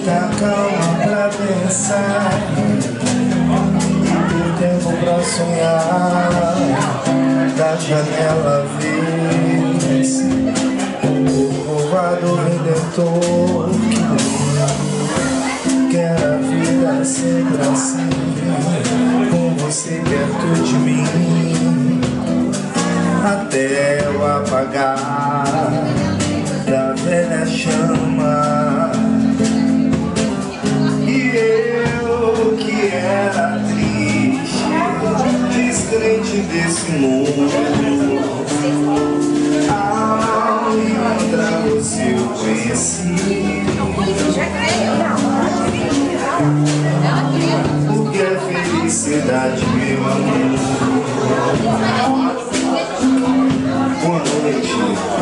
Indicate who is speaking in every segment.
Speaker 1: muita calma pra pensar e tempo pra sonhar. Da janela vê-se o povoado redentor que quer a vida sempre assim, com você perto de mim, até eu apagar da velha chama. E eu que era triste, descrente desse mundo, ao encontrar você eu conheci o que é felicidade, meu amor. Boa noite.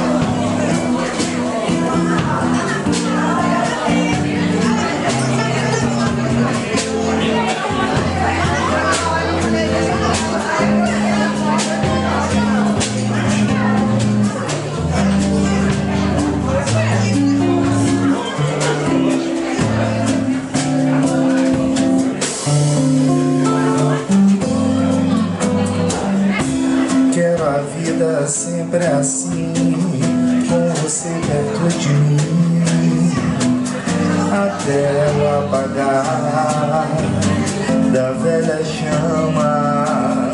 Speaker 1: Quero a vida sempre assim, com você perto de mim, até eu apagar da velha chama.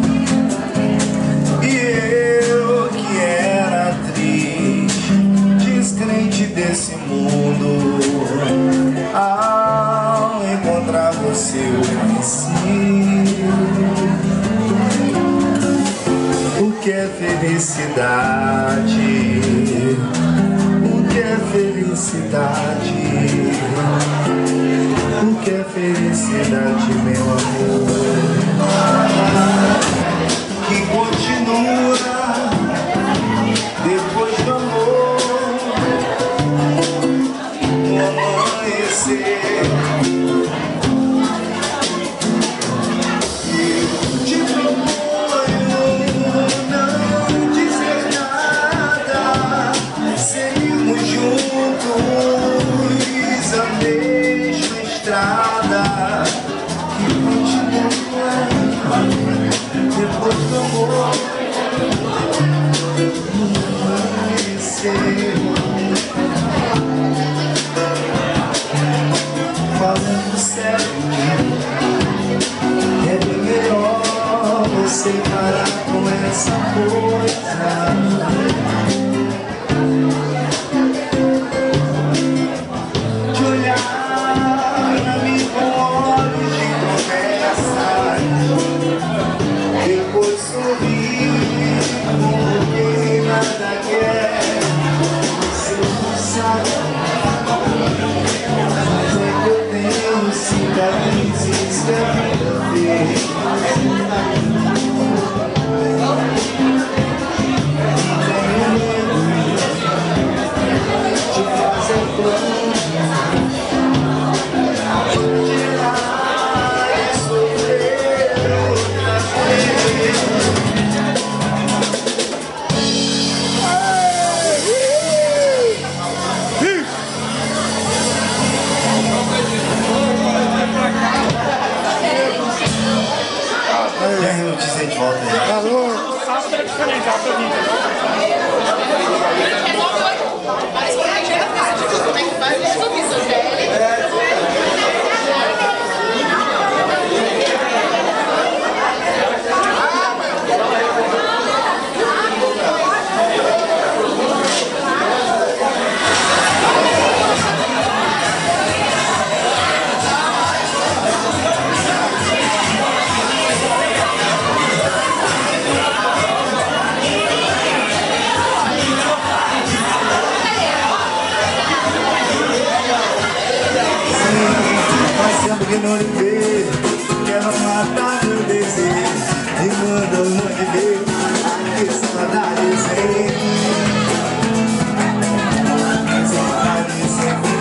Speaker 1: E eu que era triste, descrente desse mundo, ao encontrar você eu conheci o que é felicidade, o que é felicidade, o que é felicidade, meu amor, que continua depois do amor, no amanhecer. Que continua depois do amor, no amanhecer. Falando sério, é bem melhor você parar com essa coisa de olhar cicatrizes que a vida fez. Tenho medo de fazer plano, de tirar e sofrer outra vez. Tem notícia de volta aí. Alô? Que não lhe vejo, quero matar meu desejo e manda um monte de beijo, que saudade sem saudade sem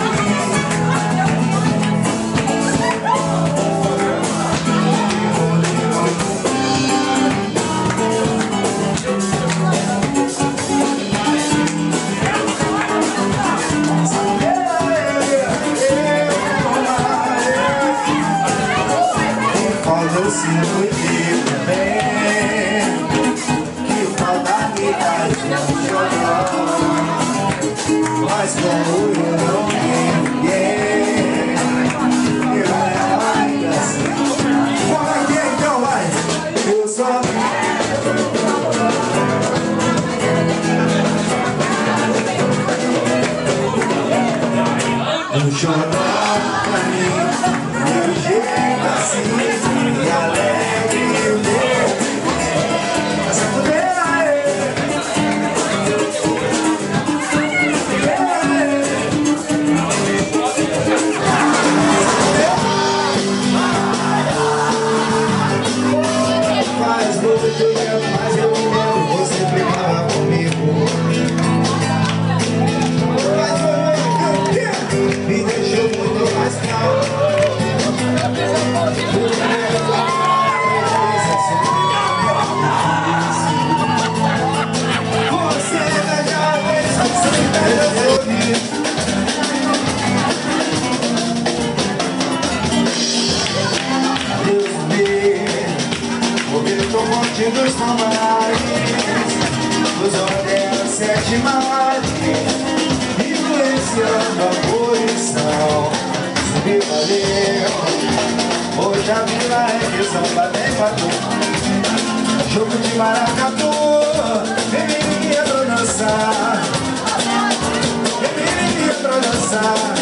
Speaker 1: se noite também, que falta me faz um chorão. Mas como eu não tenho ninguém, eu levo ainda assim. Bora aqui então, vai! Eu só um chorar pra mim, meu jeito assim, e alegre o meu. Essa bandeira faz muito tempo, mas eu me lembro, você brigava comigo. Mas foi me deixou muito mais calmo. Você é já fez Deus me porque eu tô contigo são mares, os olhos 7 mares, influenciando a poluição. Subiu, valeu, hoje a vila é que samba tem batu, jogo de maracatu, vem menina pra dançar, vem menina pra dançar.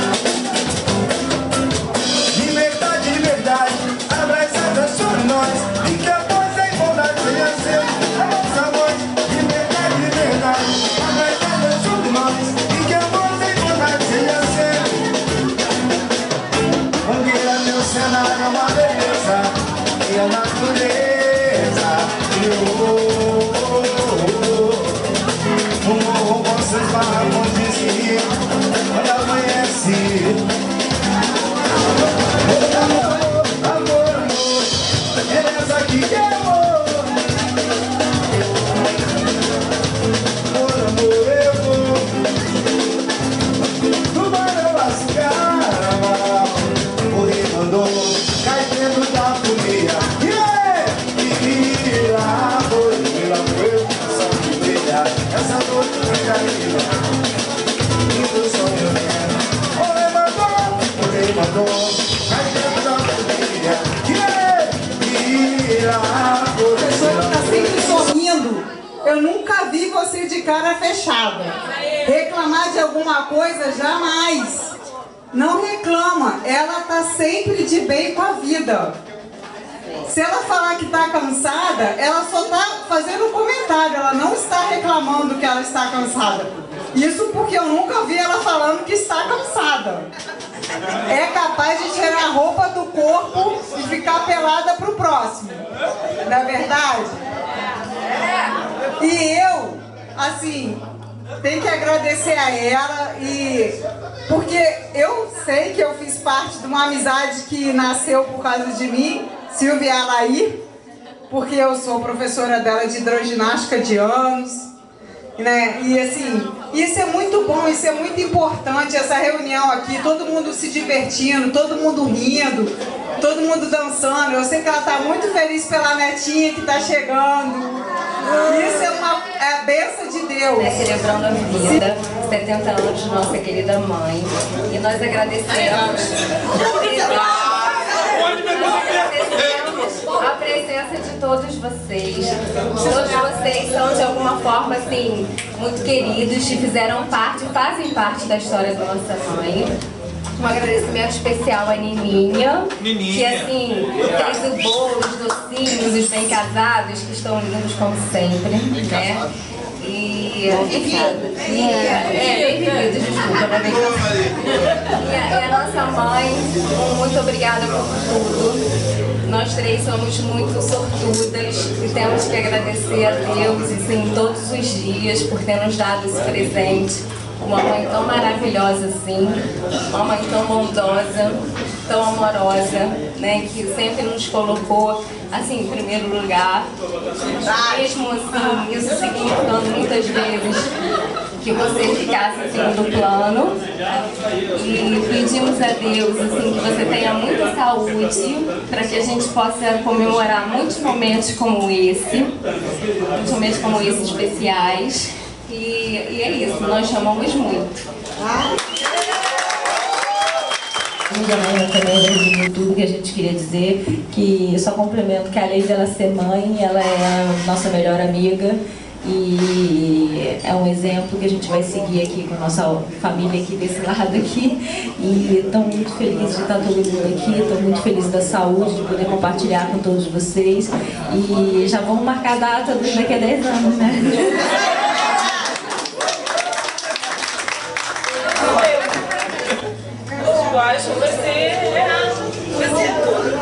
Speaker 1: Liberdade, liberdade, abraçada sobre nós. E que a voz é igualdade, venha ser a nossa voz. Liberdade, liberdade, abraçada sobre nós. E que a voz é igualdade, venha ser. Bandeira, meu cenário é uma beleza, e a natureza. O morro com seus barracões de rio, quando amanhece.
Speaker 2: Eu nunca vi você de cara fechada. Reclamar de alguma coisa, jamais. Não reclama, ela tá sempre de bem com a vida. Se ela falar que tá cansada, ela só tá fazendo um comentário, ela não está reclamando que ela está cansada. Isso porque eu nunca vi ela falando que está cansada. É capaz de tirar a roupa do corpo e ficar pelada pro próximo. Não é verdade? E eu, assim, tenho que agradecer a ela, porque eu sei que eu fiz parte de uma amizade que nasceu por causa de mim, Silvia Alair, porque eu sou professora dela de hidroginástica de anos, né? E assim, isso é muito bom, isso é muito importante, essa reunião aqui, todo mundo se divertindo, todo mundo rindo, todo mundo dançando. Eu sei que ela está muito feliz pela netinha que está chegando. Isso é a bênção de Deus.
Speaker 3: Celebrando a vida, 70 anos de nossa querida mãe. E nós agradecemos a presença de todos vocês. Todos vocês são de alguma forma assim, muito queridos e fazem parte da história da nossa mãe. Um agradecimento especial à Nininha, que assim, fez o bolo, os docinhos, os bem casados, que estão lindos como sempre, né? E bem vividos, desculpa, não é bem casados. E a nossa mãe, muito obrigada por tudo. Nós três somos muito sortudas e temos que agradecer a Deus, assim, todos os dias por ter nos dado esse presente. Uma mãe tão maravilhosa assim, uma mãe tão bondosa, tão amorosa, né, que sempre nos colocou assim em primeiro lugar, mesmo assim, isso significando muitas vezes que você ficasse em segundo plano. E pedimos a Deus assim, que você tenha muita saúde para que a gente possa comemorar muitos momentos como esse, muitos momentos como esses especiais. E é isso, nós chamamos muito.
Speaker 4: Eu também resumo tudo que a gente queria dizer, que eu só complemento que além dela ser mãe, ela é a nossa melhor amiga e é um exemplo que a gente vai seguir aqui com a nossa família aqui desse lado aqui. E estou muito feliz de estar todo mundo aqui, estou muito feliz da saúde, de poder compartilhar com todos vocês e já vamos marcar a data daqui a 10 anos, né?
Speaker 5: Eu acho que você é tudo.